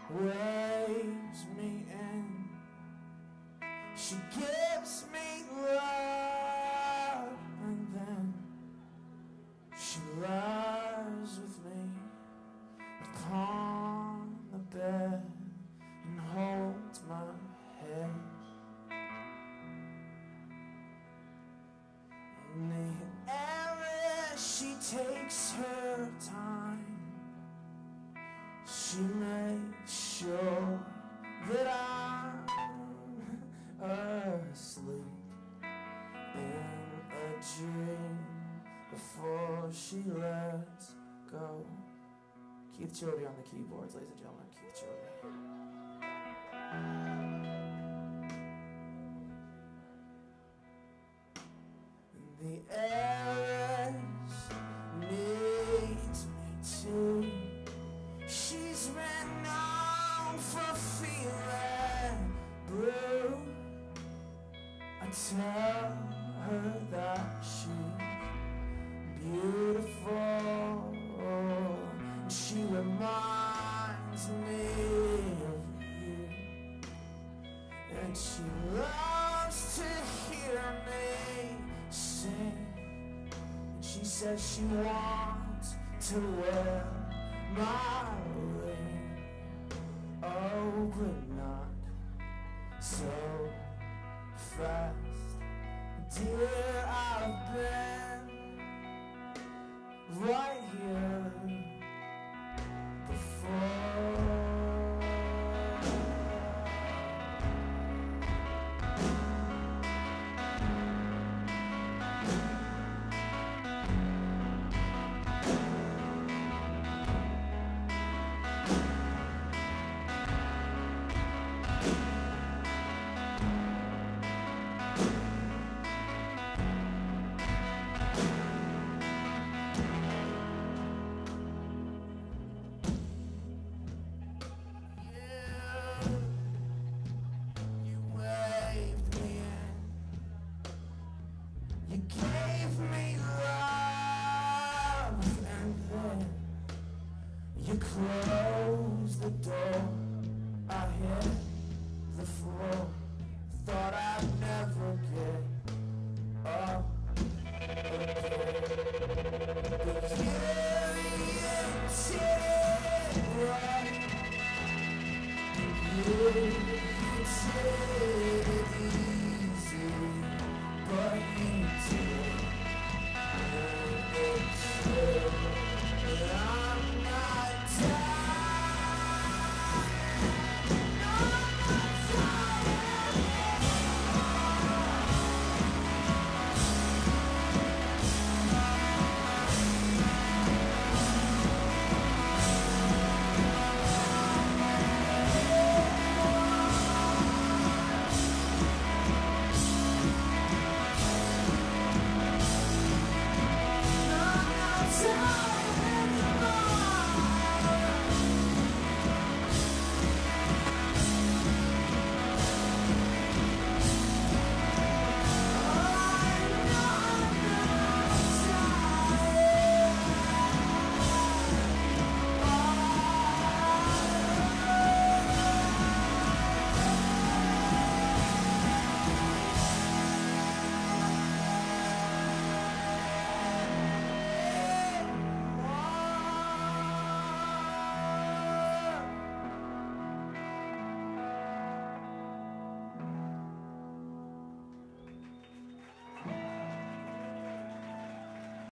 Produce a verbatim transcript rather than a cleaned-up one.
waves me in. She gives me love, and then she lies with me upon the bed and holds my head. In the Heiress, she takes her time. She makes sure that I'm asleep in a dream before she lets go. Keith Childrey on the keyboards, ladies and gentlemen. Keith Childrey. The Heiress needs me too. She's renowned for feeling blue. I tell her that she's beautiful. She reminds me of you, and she loves to hear me sing. And she says she wants to wear my ring. Oh, but not so fast, dear. I've been right here before. You gave me love, and then you closed the door. I hit the floor, thought I'd never get